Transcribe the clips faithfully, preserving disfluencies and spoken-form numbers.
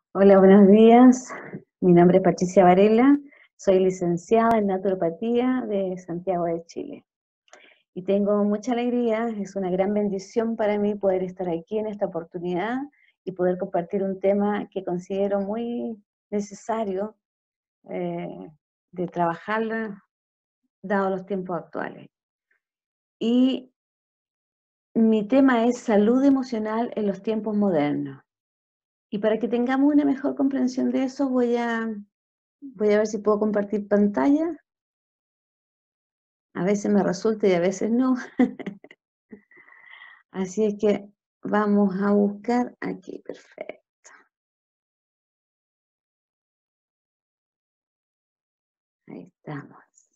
Hola, buenos días. Mi nombre es Patricia Varela, soy licenciada en naturopatía de Santiago de Chile. Y tengo mucha alegría, es una gran bendición para mí poder estar aquí en esta oportunidad y poder compartir un tema que considero muy necesario eh, de trabajar dados los tiempos actuales. Y mi tema es salud emocional en los tiempos modernos. Y para que tengamos una mejor comprensión de eso, voy a Voy a ver si puedo compartir pantalla. A veces me resulta y a veces no. Así es que vamos a buscar aquí. Perfecto. Ahí estamos.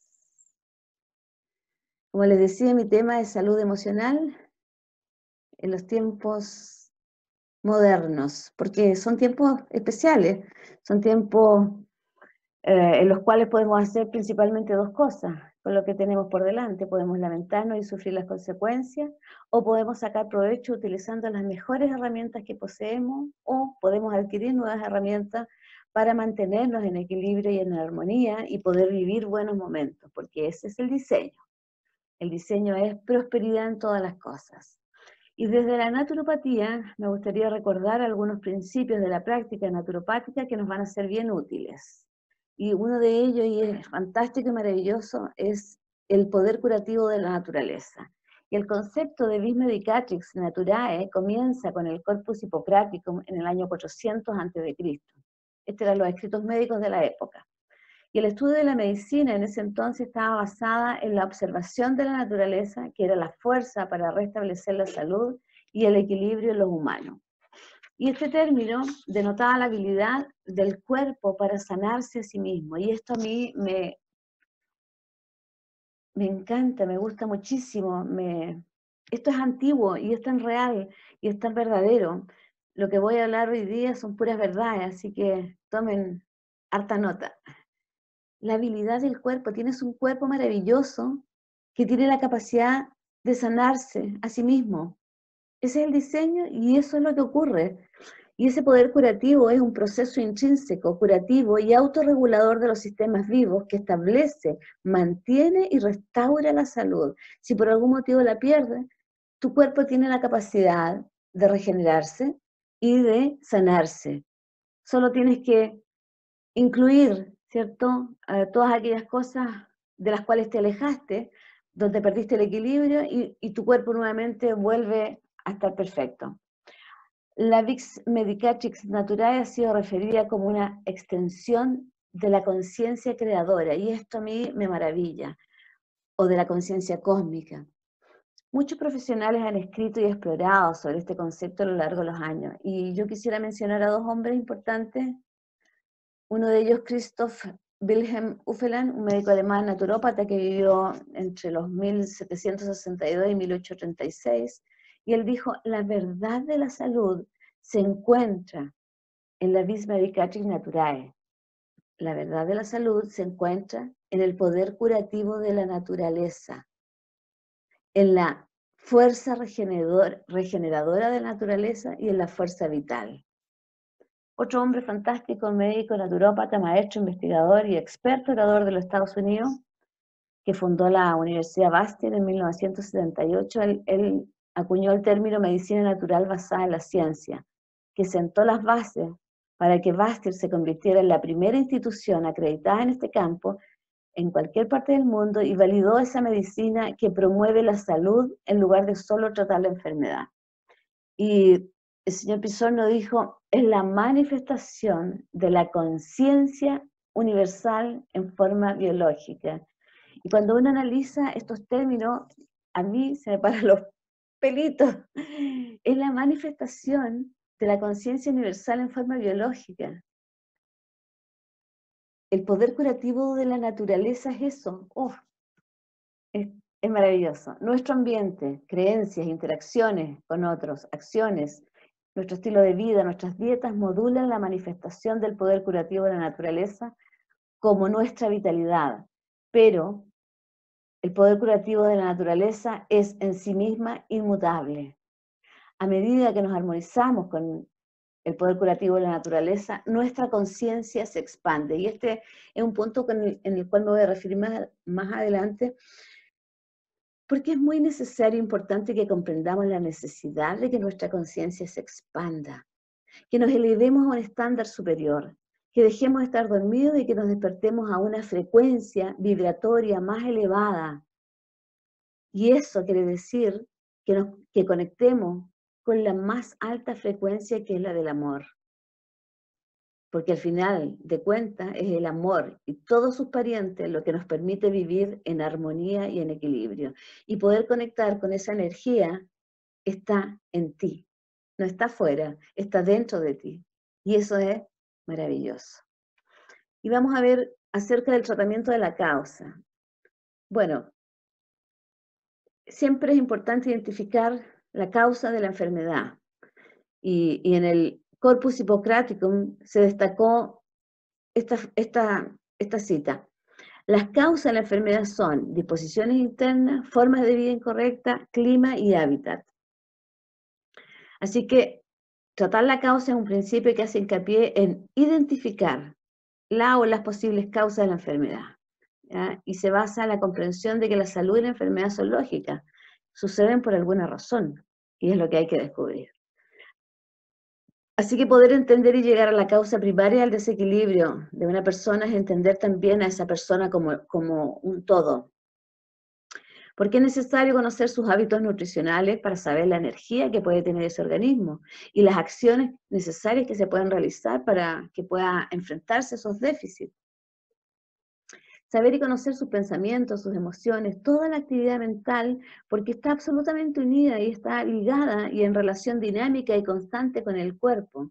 Como les decía, mi tema es salud emocional en los tiempos modernos, porque son tiempos especiales, son tiempos eh, en los cuales podemos hacer principalmente dos cosas con lo que tenemos por delante. Podemos lamentarnos y sufrir las consecuencias, o podemos sacar provecho utilizando las mejores herramientas que poseemos, o podemos adquirir nuevas herramientas para mantenernos en equilibrio y en armonía y poder vivir buenos momentos, porque ese es el diseño. El diseño es prosperidad en todas las cosas. Y desde la naturopatía me gustaría recordar algunos principios de la práctica naturopática que nos van a ser bien útiles. Y uno de ellos, y es fantástico y maravilloso, es el poder curativo de la naturaleza. Y el concepto de vis medicatrix naturae comienza con el Corpus Hippocraticum en el año cuatrocientos antes de Cristo. Estos eran los escritos médicos de la época. Y el estudio de la medicina en ese entonces estaba basada en la observación de la naturaleza, que era la fuerza para restablecer la salud y el equilibrio en los humanos. Y este término denotaba la habilidad del cuerpo para sanarse a sí mismo. Y esto a mí me, me encanta, me gusta muchísimo. Me, esto es antiguo y es tan real y es tan verdadero. Lo que voy a hablar hoy día son puras verdades, así que tomen harta nota. La habilidad del cuerpo, tienes un cuerpo maravilloso que tiene la capacidad de sanarse a sí mismo. Ese es el diseño y eso es lo que ocurre. Y ese poder curativo es un proceso intrínseco, curativo y autorregulador de los sistemas vivos que establece, mantiene y restaura la salud. Si por algún motivo la pierdes, tu cuerpo tiene la capacidad de regenerarse y de sanarse. Solo tienes que incluir, ¿cierto? Eh, todas aquellas cosas de las cuales te alejaste, donde perdiste el equilibrio y, y tu cuerpo nuevamente vuelve a estar perfecto. La Vix Medicatrix Naturae ha sido referida como una extensión de la conciencia creadora, y esto a mí me maravilla, o de la conciencia cósmica. Muchos profesionales han escrito y explorado sobre este concepto a lo largo de los años, y yo quisiera mencionar a dos hombres importantes. Uno de ellos, Christoph Wilhelm Uffeland, un médico alemán naturópata que vivió entre los mil setecientos sesenta y dos y mil ochocientos treinta y seis, y él dijo, la verdad de la salud se encuentra en la vis medicatrix naturae. La verdad de la salud se encuentra en el poder curativo de la naturaleza, en la fuerza regenerador, regeneradora de la naturaleza y en la fuerza vital. Otro hombre fantástico, médico, naturópata, maestro, investigador y experto orador de los Estados Unidos, que fundó la Universidad Bastyr en mil novecientos setenta y ocho, él, él acuñó el término medicina natural basada en la ciencia, que sentó las bases para que Bastyr se convirtiera en la primera institución acreditada en este campo en cualquier parte del mundo y validó esa medicina que promueve la salud en lugar de solo tratar la enfermedad. Y el señor Pizarro dijo, es la manifestación de la conciencia universal en forma biológica. Y cuando uno analiza estos términos, a mí se me paran los pelitos. Es la manifestación de la conciencia universal en forma biológica. El poder curativo de la naturaleza es eso. Oh, es, es maravilloso. Nuestro ambiente, creencias, interacciones con otros, acciones, nuestro estilo de vida, nuestras dietas modulan la manifestación del poder curativo de la naturaleza como nuestra vitalidad. Pero el poder curativo de la naturaleza es en sí misma inmutable. A medida que nos armonizamos con el poder curativo de la naturaleza, nuestra conciencia se expande. Y este es un punto con el, en el cual me voy a referir más, más adelante, porque es muy necesario e importante que comprendamos la necesidad de que nuestra conciencia se expanda, que nos elevemos a un estándar superior, que dejemos de estar dormidos y que nos despertemos a una frecuencia vibratoria más elevada. Y eso quiere decir que, nos, que conectemos con la más alta frecuencia, que es la del amor. Porque al final de cuentas es el amor y todos sus parientes lo que nos permite vivir en armonía y en equilibrio. Y poder conectar con esa energía está en ti, no está afuera, está dentro de ti. Y eso es maravilloso. Y vamos a ver acerca del tratamiento de la causa. Bueno, siempre es importante identificar la causa de la enfermedad. Y, y en el Corpus Hippocraticum se destacó esta, esta, esta cita. Las causas de la enfermedad son disposiciones internas, formas de vida incorrecta, clima y hábitat. Así que tratar la causa es un principio que hace hincapié en identificar la o las posibles causas de la enfermedad, ¿ya? Y se basa en la comprensión de que la salud y la enfermedad son lógicas, suceden por alguna razón, y es lo que hay que descubrir. Así que poder entender y llegar a la causa primaria del desequilibrio de una persona es entender también a esa persona como, como un todo. Porque es necesario conocer sus hábitos nutricionales para saber la energía que puede tener ese organismo y las acciones necesarias que se pueden realizar para que pueda enfrentarse a esos déficits. Saber y conocer sus pensamientos, sus emociones, toda la actividad mental, porque está absolutamente unida y está ligada y en relación dinámica y constante con el cuerpo.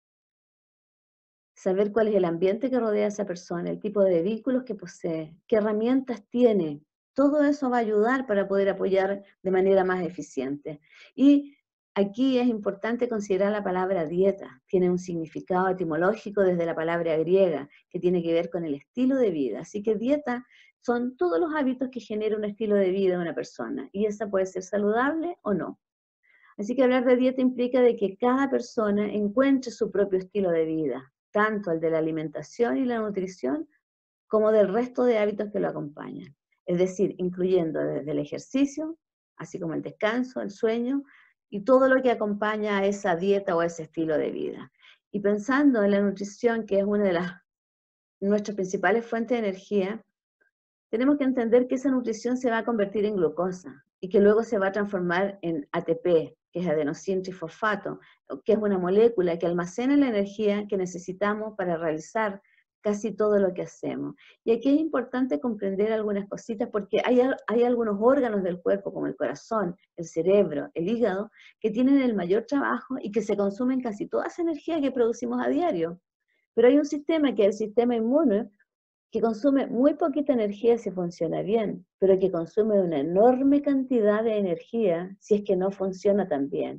Saber cuál es el ambiente que rodea a esa persona, el tipo de vehículos que posee, qué herramientas tiene. Todo eso va a ayudar para poder apoyar de manera más eficiente. Y aquí es importante considerar la palabra dieta. Tiene un significado etimológico desde la palabra griega, que tiene que ver con el estilo de vida. Así que dieta son todos los hábitos que genera un estilo de vida de una persona. Y esa puede ser saludable o no. Así que hablar de dieta implica de que cada persona encuentre su propio estilo de vida, tanto el de la alimentación y la nutrición, como del resto de hábitos que lo acompañan. Es decir, incluyendo desde el ejercicio, así como el descanso, el sueño, y todo lo que acompaña a esa dieta o a ese estilo de vida. Y pensando en la nutrición, que es una de las nuestras principales fuentes de energía, tenemos que entender que esa nutrición se va a convertir en glucosa y que luego se va a transformar en A T P, que es adenosín trifosfato, que es una molécula que almacena la energía que necesitamos para realizar casi todo lo que hacemos. Y aquí es importante comprender algunas cositas porque hay, hay algunos órganos del cuerpo, como el corazón, el cerebro, el hígado, que tienen el mayor trabajo y que se consumen casi toda esa energía que producimos a diario. Pero hay un sistema que es el sistema inmune, que consume muy poquita energía si funciona bien, pero que consume una enorme cantidad de energía si es que no funciona tan bien.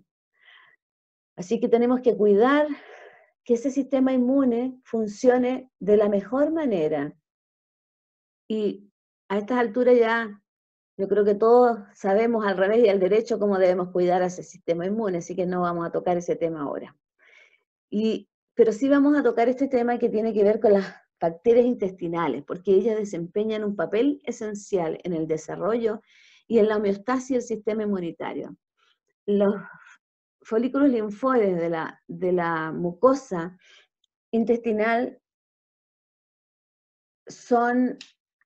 Así que tenemos que cuidar que ese sistema inmune funcione de la mejor manera. Y a estas alturas ya yo creo que todos sabemos al revés y al derecho cómo debemos cuidar a ese sistema inmune, así que no vamos a tocar ese tema ahora. Y, pero sí vamos a tocar este tema que tiene que ver con las bacterias intestinales, porque ellas desempeñan un papel esencial en el desarrollo y en la homeostasis del sistema inmunitario. Los folículos linfoides de la, de la mucosa intestinal son,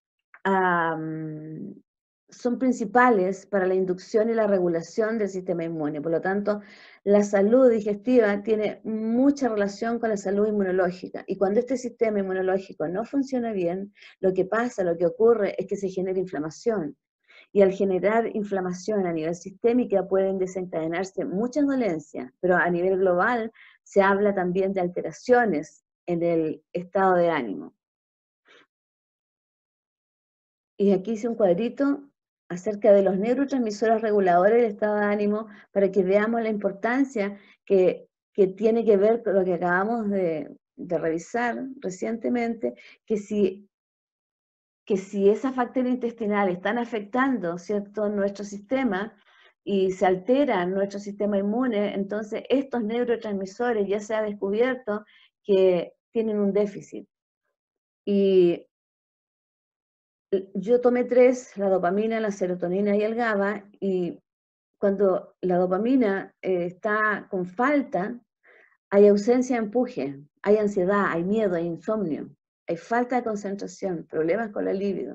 um, son principales para la inducción y la regulación del sistema inmune. Por lo tanto, la salud digestiva tiene mucha relación con la salud inmunológica. Y cuando este sistema inmunológico no funciona bien, lo que pasa, lo que ocurre es que se genera inflamación. Y al generar inflamación a nivel sistémica pueden desencadenarse muchas dolencias, pero a nivel global se habla también de alteraciones en el estado de ánimo. Y aquí hice un cuadrito acerca de los neurotransmisores reguladores del estado de ánimo para que veamos la importancia que, que tiene que ver con lo que acabamos de, de revisar recientemente, que si, que si esas bacterias intestinales están afectando, ¿cierto?, nuestro sistema, y se altera nuestro sistema inmune, entonces estos neurotransmisores ya se ha descubierto que tienen un déficit. Y yo tomé tres, la dopamina, la serotonina y el GABA, y cuando la dopamina eh, está con falta, hay ausencia de empuje, hay ansiedad, hay miedo, hay insomnio, hay falta de concentración, problemas con la libido.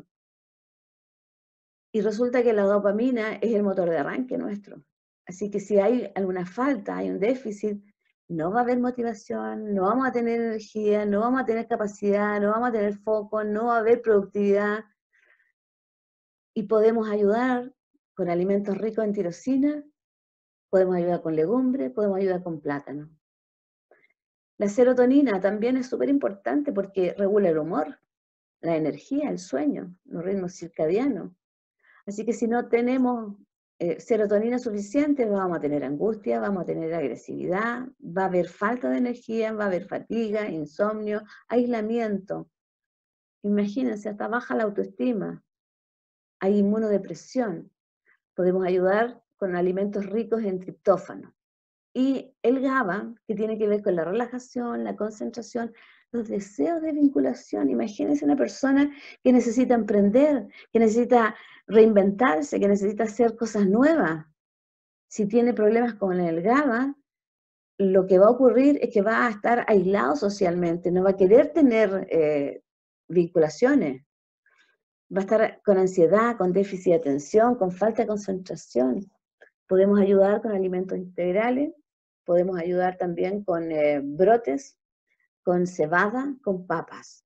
Y resulta que la dopamina es el motor de arranque nuestro. Así que si hay alguna falta, hay un déficit, no va a haber motivación, no vamos a tener energía, no vamos a tener capacidad, no vamos a tener foco, no va a haber productividad. Y podemos ayudar con alimentos ricos en tirosina, podemos ayudar con legumbres, podemos ayudar con plátano. La serotonina también es súper importante porque regula el humor, la energía, el sueño, los ritmos circadianos. Así que si no tenemos eh, serotonina suficiente, vamos a tener angustia, vamos a tener agresividad, va a haber falta de energía, va a haber fatiga, insomnio, aislamiento. Imagínense, hasta baja la autoestima, hay inmunodepresión. Podemos ayudar con alimentos ricos en triptófano. Y el GABA, que tiene que ver con la relajación, la concentración, los deseos de vinculación. Imagínense una persona que necesita emprender, que necesita reinventarse, que necesita hacer cosas nuevas. Si tiene problemas con el GABA, lo que va a ocurrir es que va a estar aislado socialmente, no va a querer tener eh, vinculaciones. Va a estar con ansiedad, con déficit de atención, con falta de concentración. Podemos ayudar con alimentos integrales, podemos ayudar también con eh, brotes, con cebada, con papas.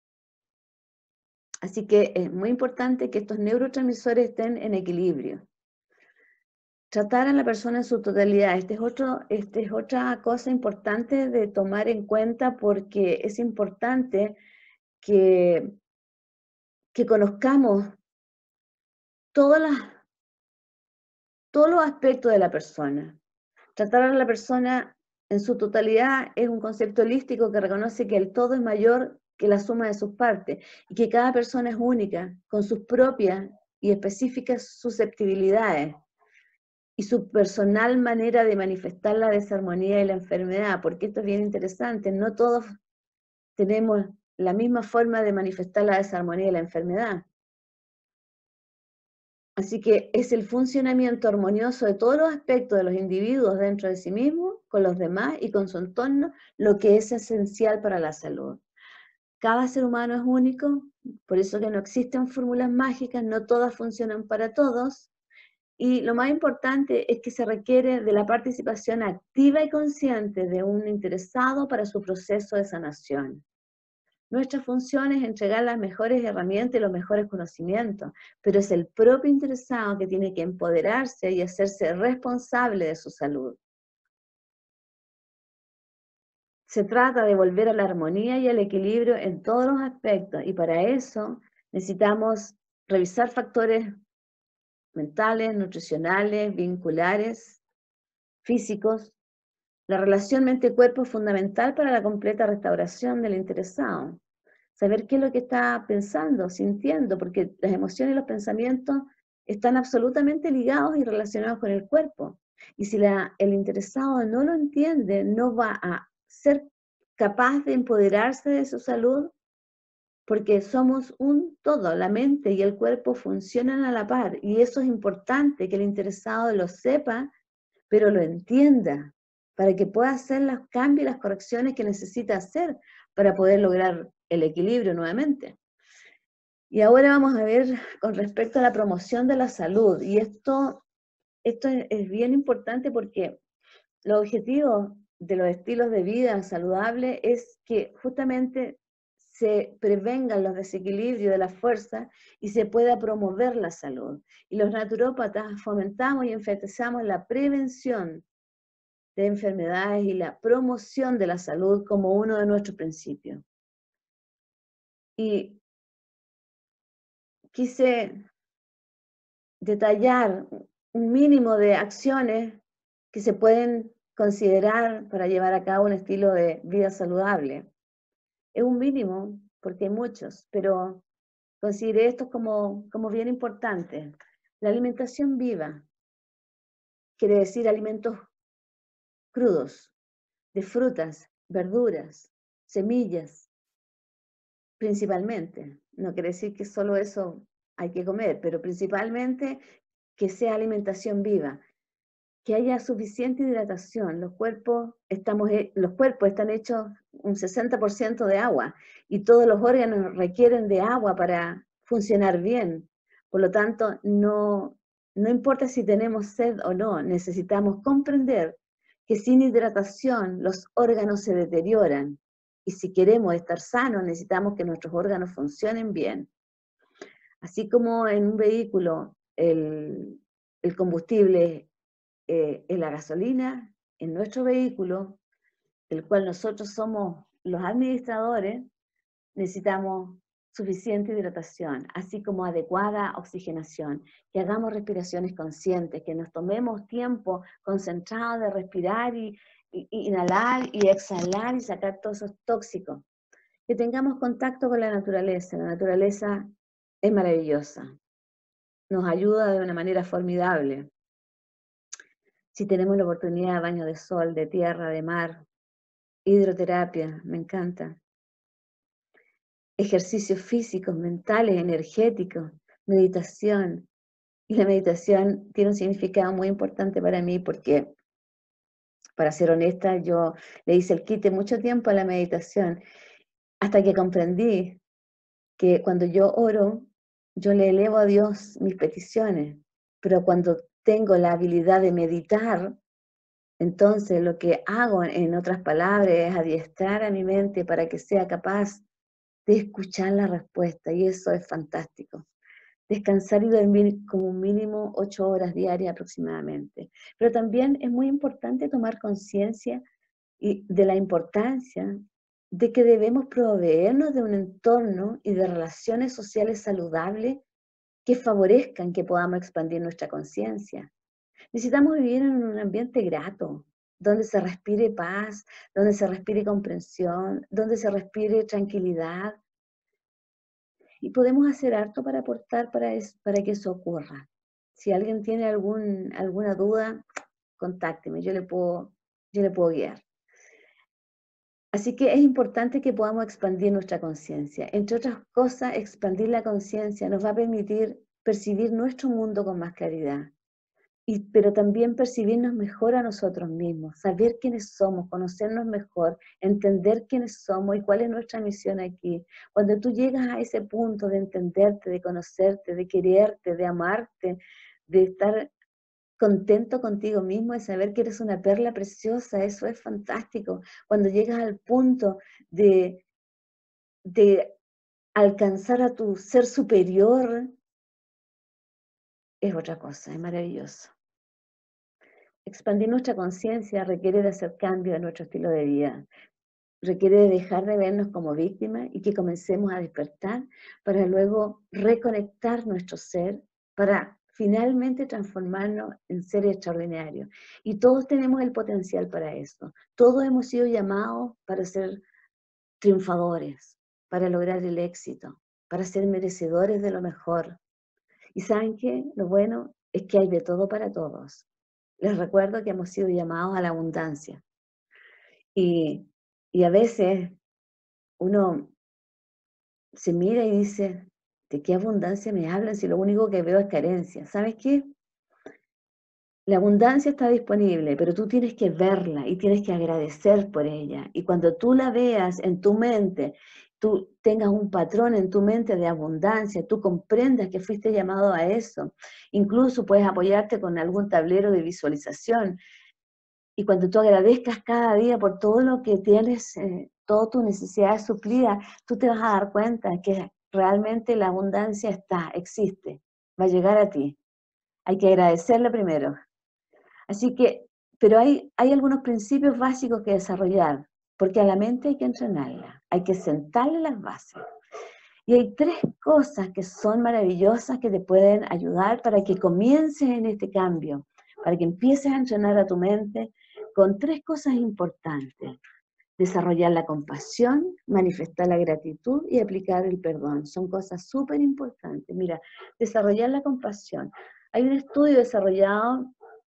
Así que es muy importante que estos neurotransmisores estén en equilibrio. Tratar a la persona en su totalidad, este es, otro, este es otra cosa importante de tomar en cuenta porque es importante que, que conozcamos todas las, todos los aspectos de la persona. Tratar a la persona en su totalidad es un concepto holístico que reconoce que el todo es mayor que la suma de sus partes y que cada persona es única, con sus propias y específicas susceptibilidades y su personal manera de manifestar la desarmonía y la enfermedad, porque esto es bien interesante, no todos tenemos la misma forma de manifestar la desarmonía y la enfermedad. Así que es el funcionamiento armonioso de todos los aspectos de los individuos dentro de sí mismos, con los demás y con su entorno, lo que es esencial para la salud. Cada ser humano es único, por eso que no existen fórmulas mágicas, no todas funcionan para todos, y lo más importante es que se requiere de la participación activa y consciente de un interesado para su proceso de sanación. Nuestra función es entregar las mejores herramientas y los mejores conocimientos, pero es el propio interesado que tiene que empoderarse y hacerse responsable de su salud. Se trata de volver a la armonía y al equilibrio en todos los aspectos, y para eso necesitamos revisar factores mentales, nutricionales, vinculares, físicos. La relación mente-cuerpo es fundamental para la completa restauración del interesado. Saber qué es lo que está pensando, sintiendo, porque las emociones y los pensamientos están absolutamente ligados y relacionados con el cuerpo. Y si la, el interesado no lo entiende, no va a ser capaz de empoderarse de su salud, porque somos un todo, la mente y el cuerpo funcionan a la par, y eso es importante que el interesado lo sepa, pero lo entienda, para que pueda hacer los cambios y las correcciones que necesita hacer para poder lograr el equilibrio nuevamente. Y ahora vamos a ver con respecto a la promoción de la salud, y esto, esto es bien importante porque los objetivos de los estilos de vida saludables es que justamente se prevengan los desequilibrios de la fuerza y se pueda promover la salud. Y los naturópatas fomentamos y enfatizamos la prevención de enfermedades y la promoción de la salud como uno de nuestros principios. Y quise detallar un mínimo de acciones que se pueden considerar para llevar a cabo un estilo de vida saludable. Es un mínimo, porque hay muchos, pero consideré esto como, como bien importante. La alimentación viva. quiere decir alimentos crudos, de frutas, verduras, semillas, principalmente. No quiere decir que solo eso hay que comer, pero principalmente que sea alimentación viva, que haya suficiente hidratación. Los cuerpos, estamos, los cuerpos están hechos un sesenta por ciento de agua y todos los órganos requieren de agua para funcionar bien. Por lo tanto, no, no importa si tenemos sed o no, necesitamos comprender que sin hidratación los órganos se deterioran. Y si queremos estar sanos, necesitamos que nuestros órganos funcionen bien. Así como en un vehículo el, el combustible eh, es la gasolina, en nuestro vehículo, del cual nosotros somos los administradores, necesitamos suficiente hidratación, así como adecuada oxigenación, que hagamos respiraciones conscientes, que nos tomemos tiempo concentrado de respirar y, y, y inhalar y exhalar y sacar todos esos tóxicos, que tengamos contacto con la naturaleza. La naturaleza es maravillosa, nos ayuda de una manera formidable. Si tenemos la oportunidad, baño de sol, de tierra, de mar, hidroterapia, me encanta. Ejercicios físicos, mentales, energéticos, meditación. Y la meditación tiene un significado muy importante para mí porque, para ser honesta, yo le hice el quite mucho tiempo a la meditación, hasta que comprendí que cuando yo oro, yo le elevo a Dios mis peticiones, pero cuando tengo la habilidad de meditar, entonces lo que hago, en otras palabras, es adiestrar a mi mente para que sea capaz de escuchar la respuesta, y eso es fantástico. Descansar y dormir como un mínimo ocho horas diarias aproximadamente. Pero también es muy importante tomar conciencia de la importancia de que debemos proveernos de un entorno y de relaciones sociales saludables que favorezcan que podamos expandir nuestra conciencia. Necesitamos vivir en un ambiente grato, donde se respire paz, donde se respire comprensión, donde se respire tranquilidad. Y podemos hacer harto para aportar para, eso, para que eso ocurra. Si alguien tiene algún, alguna duda, contácteme, yo le puedo, yo le puedo guiar. Así que es importante que podamos expandir nuestra conciencia. Entre otras cosas, expandir la conciencia nos va a permitir percibir nuestro mundo con más claridad. Y, pero también percibirnos mejor a nosotros mismos, saber quiénes somos, conocernos mejor, entender quiénes somos y cuál es nuestra misión aquí. Cuando tú llegas a ese punto de entenderte, de conocerte, de quererte, de amarte, de estar contento contigo mismo, de saber que eres una perla preciosa, eso es fantástico. Cuando llegas al punto de, de alcanzar a tu ser superior, es otra cosa, es maravilloso. Expandir nuestra conciencia requiere de hacer cambios en nuestro estilo de vida, requiere de dejar de vernos como víctimas y que comencemos a despertar para luego reconectar nuestro ser, para finalmente transformarnos en seres extraordinarios. Y todos tenemos el potencial para eso. Todos hemos sido llamados para ser triunfadores, para lograr el éxito, para ser merecedores de lo mejor. ¿Y saben qué? Lo bueno es que hay de todo para todos. Les recuerdo que hemos sido llamados a la abundancia. Y, y a veces uno se mira y dice, ¿de qué abundancia me hablan si lo único que veo es carencia? ¿Sabes qué? La abundancia está disponible, pero tú tienes que verla y tienes que agradecer por ella. Y cuando tú la veas en tu mente, tú tengas un patrón en tu mente de abundancia, tú comprendas que fuiste llamado a eso. Incluso puedes apoyarte con algún tablero de visualización. Y cuando tú agradezcas cada día por todo lo que tienes, eh, todas tus necesidades suplidas, tú te vas a dar cuenta que realmente la abundancia está, existe, va a llegar a ti. Hay que agradecerla primero. Así que, pero hay, hay algunos principios básicos que desarrollar, porque a la mente hay que entrenarla, hay que sentarle las bases. Y hay tres cosas que son maravillosas que te pueden ayudar para que comiences en este cambio, para que empieces a entrenar a tu mente con tres cosas importantes. Desarrollar la compasión, manifestar la gratitud y aplicar el perdón. Son cosas súper importantes. Mira, desarrollar la compasión. Hay un estudio desarrollado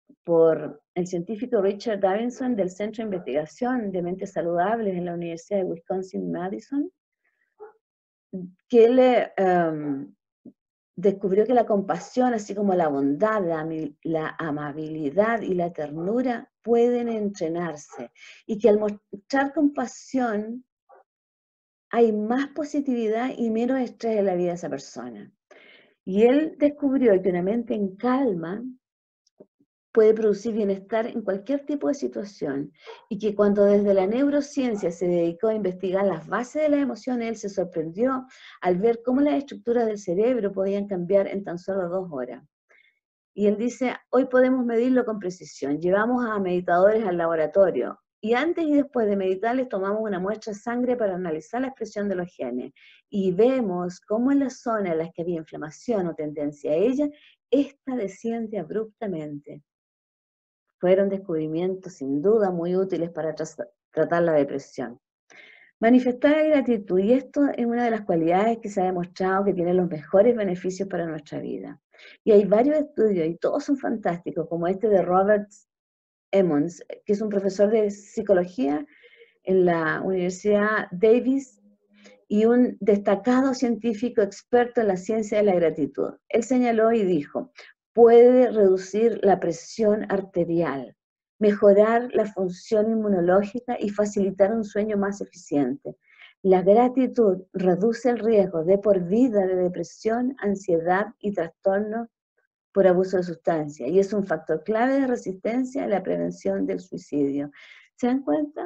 por el científico Richard Davidson del Centro de Investigación de Mentes Saludables en la Universidad de Wisconsin-Madison, que él um, descubrió que la compasión, así como la bondad, la, la amabilidad y la ternura pueden entrenarse, y que al mostrar compasión hay más positividad y menos estrés en la vida de esa persona. Y él descubrió que una mente en calma puede producir bienestar en cualquier tipo de situación, y que cuando desde la neurociencia se dedicó a investigar las bases de las emociones, él se sorprendió al ver cómo las estructuras del cerebro podían cambiar en tan solo dos horas. Y él dice, hoy podemos medirlo con precisión, llevamos a meditadores al laboratorio, y antes y después de meditar les tomamos una muestra de sangre para analizar la expresión de los genes, y vemos cómo en las zonas en las que había inflamación o tendencia a ella, esta desciende abruptamente. Fueron descubrimientos sin duda muy útiles para tra tratar la depresión. Manifestar la gratitud, y esto es una de las cualidades que se ha demostrado que tiene los mejores beneficios para nuestra vida. Y hay varios estudios, y todos son fantásticos, como este de Robert Emmons, que es un profesor de psicología en la Universidad Davis y un destacado científico experto en la ciencia de la gratitud. Él señaló y dijo, puede reducir la presión arterial, mejorar la función inmunológica y facilitar un sueño más eficiente. La gratitud reduce el riesgo de por vida de depresión, ansiedad y trastornos por abuso de sustancias, y es un factor clave de resistencia a la prevención del suicidio. ¿Se dan cuenta?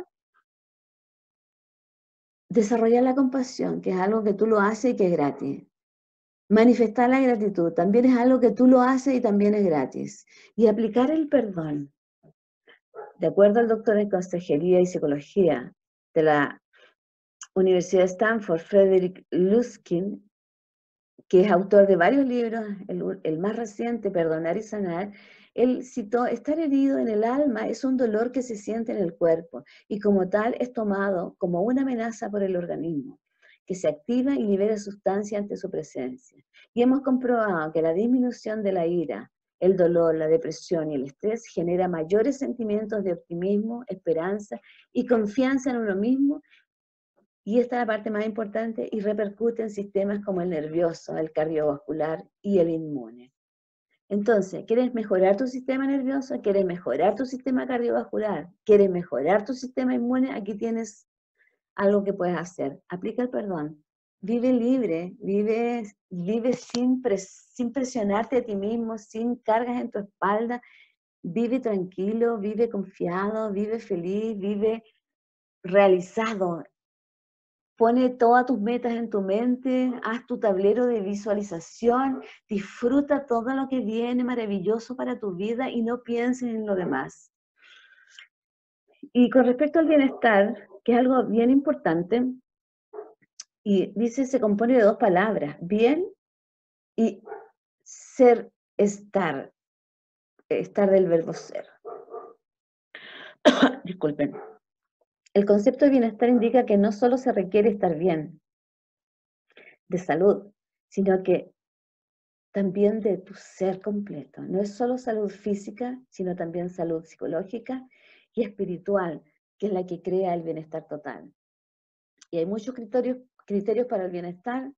Desarrollar la compasión, que es algo que tú lo haces y que es gratis. Manifestar la gratitud, también es algo que tú lo haces y también es gratis. Y aplicar el perdón. De acuerdo al doctor en consejería y psicología de la Universidad de Stanford, Frederick Luskin, que es autor de varios libros, el, el más reciente, Perdonar y Sanar, él citó, estar herido en el alma es un dolor que se siente en el cuerpo, y como tal es tomado como una amenaza por el organismo, que se activa y libera sustancia ante su presencia. Y hemos comprobado que la disminución de la ira, el dolor, la depresión y el estrés genera mayores sentimientos de optimismo, esperanza y confianza en uno mismo. Y esta es la parte más importante, y repercute en sistemas como el nervioso, el cardiovascular y el inmune. Entonces, ¿quieres mejorar tu sistema nervioso? ¿Quieres mejorar tu sistema cardiovascular? ¿Quieres mejorar tu sistema inmune? Aquí tienes algo que puedes hacer. Aplica el perdón. Vive libre, vive, vive sin, pres, sin presionarte a ti mismo, sin cargas en tu espalda. Vive tranquilo, vive confiado, vive feliz, vive realizado. Pone todas tus metas en tu mente, haz tu tablero de visualización, disfruta todo lo que viene maravilloso para tu vida y no pienses en lo demás. Y con respecto al bienestar, que es algo bien importante, y dice, se compone de dos palabras, bien y ser, estar, estar del verbo ser. Disculpen. El concepto de bienestar indica que no solo se requiere estar bien, de salud, sino que también de tu ser completo. No es solo salud física, sino también salud psicológica y espiritual, que es la que crea el bienestar total. Y hay muchos criterios, criterios para el bienestar,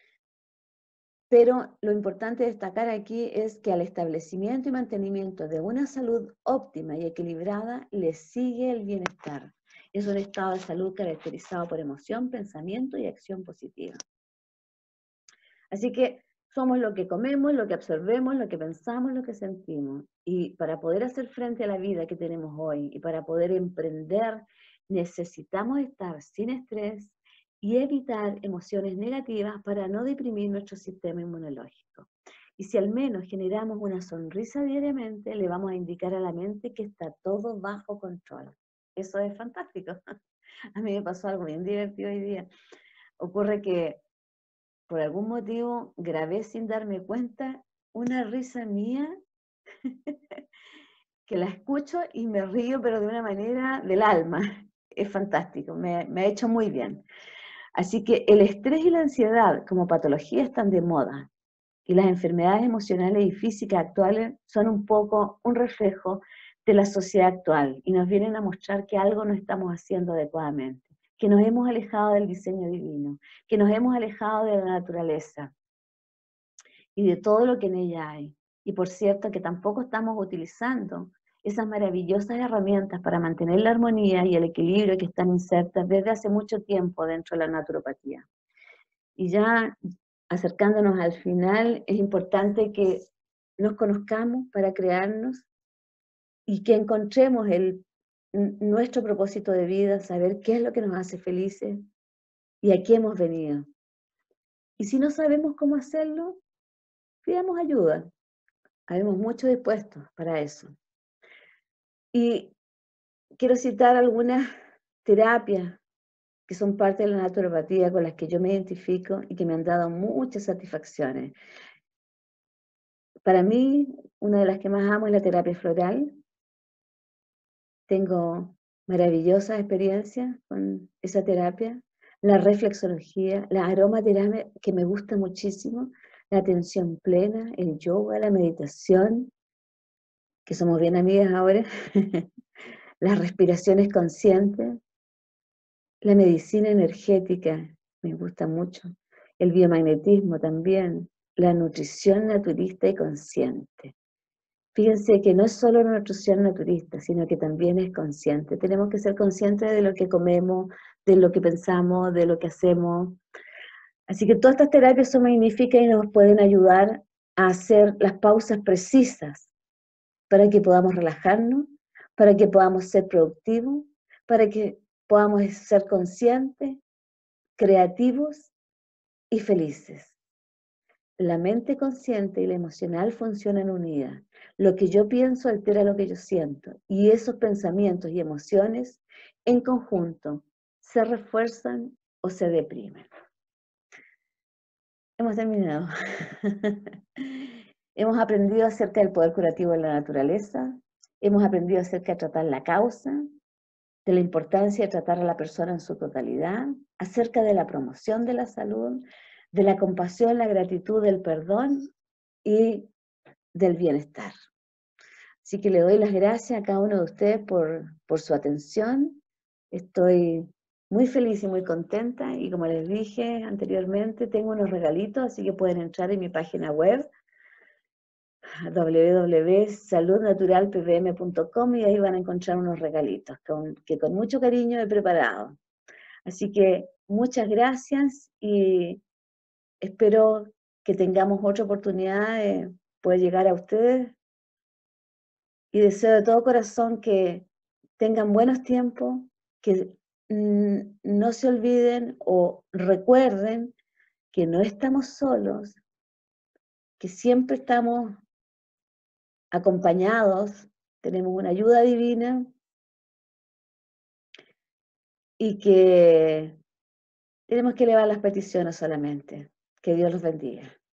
pero lo importante destacar aquí es que al establecimiento y mantenimiento de una salud óptima y equilibrada le sigue el bienestar. Es un estado de salud caracterizado por emoción, pensamiento y acción positiva. Así que somos lo que comemos, lo que absorbemos, lo que pensamos, lo que sentimos. Y para poder hacer frente a la vida que tenemos hoy y para poder emprender, necesitamos estar sin estrés y evitar emociones negativas para no deprimir nuestro sistema inmunológico. Y si al menos generamos una sonrisa diariamente, le vamos a indicar a la mente que está todo bajo control. Eso es fantástico. A mí me pasó algo bien divertido hoy día. Ocurre que por algún motivo grabé sin darme cuenta una risa mía que la escucho y me río, pero de una manera del alma. Es fantástico, me, me ha hecho muy bien. Así que el estrés y la ansiedad como patología están de moda, Y las enfermedades emocionales y físicas actuales son un poco un reflejo de la sociedad actual y nos vienen a mostrar que algo no estamos haciendo adecuadamente, que nos hemos alejado del diseño divino, que nos hemos alejado de la naturaleza y de todo lo que en ella hay. Y por cierto, que tampoco estamos utilizando esas maravillosas herramientas para mantener la armonía y el equilibrio que están insertas desde hace mucho tiempo dentro de la naturopatía. Y ya acercándonos al final, es importante que nos conozcamos para crearnos y que encontremos el, nuestro propósito de vida, saber qué es lo que nos hace felices y a qué hemos venido. Y si no sabemos cómo hacerlo, pidamos ayuda. Habemos mucho dispuestos para eso. Y quiero citar algunas terapias que son parte de la naturopatía con las que yo me identifico y que me han dado muchas satisfacciones. Para mí, una de las que más amo es la terapia floral. Tengo maravillosas experiencias con esa terapia. La reflexología, la aromaterapia, que me gusta muchísimo, la atención plena, el yoga, la meditación, que somos bien amigas ahora, las respiraciones conscientes, la medicina energética, me gusta mucho, el biomagnetismo también, la nutrición naturista y consciente. Fíjense que no es solo una nutrición naturista, sino que también es consciente. Tenemos que ser conscientes de lo que comemos, de lo que pensamos, de lo que hacemos. Así que todas estas terapias son magníficas y nos pueden ayudar a hacer las pausas precisas para que podamos relajarnos, para que podamos ser productivos, para que podamos ser conscientes, creativos y felices. La mente consciente y la emocional funcionan unidas. Lo que yo pienso altera lo que yo siento, y esos pensamientos y emociones en conjunto se refuerzan o se deprimen. Hemos terminado. Hemos aprendido acerca del poder curativo de la naturaleza, hemos aprendido acerca de tratar la causa, de la importancia de tratar a la persona en su totalidad, acerca de la promoción de la salud, de la compasión, la gratitud, del perdón y del bienestar. Así que le doy las gracias a cada uno de ustedes por, por su atención. Estoy muy feliz y muy contenta y como les dije anteriormente, tengo unos regalitos, así que pueden entrar en mi página web w w w punto salud natural p b m punto com y ahí van a encontrar unos regalitos con, que con mucho cariño he preparado. Así que muchas gracias y espero que tengamos otra oportunidad de poder llegar a ustedes y deseo de todo corazón que tengan buenos tiempos, que mm, no se olviden o recuerden que no estamos solos, que siempre estamos acompañados, tenemos una ayuda divina y que tenemos que elevar las peticiones solamente. Que Dios los bendiga.